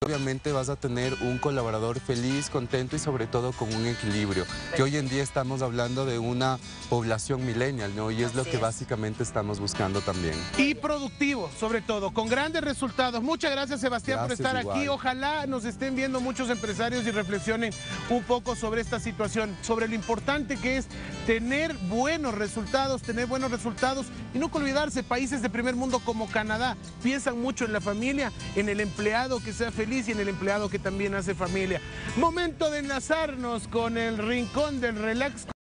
obviamente vas a tener un colaborador feliz, contento y sobre todo con un equilibrio, que hoy en día estamos hablando de una población millennial, ¿no? Y es lo que básicamente estamos buscando también. Y productivo, sobre todo, con grandes resultados. Muchas gracias, Sebastián, por estar aquí. Ojalá nos estén viendo muchos empresarios y reflexionen un poco sobre esta situación, sobre lo importante que es tener buenos resultados y no olvidarse, países de primer mundo como Canadá piensan mucho en la familia, en el empleado que sea feliz y en el empleado que también hace familia. Momento de enlazarnos con el rincón del relax.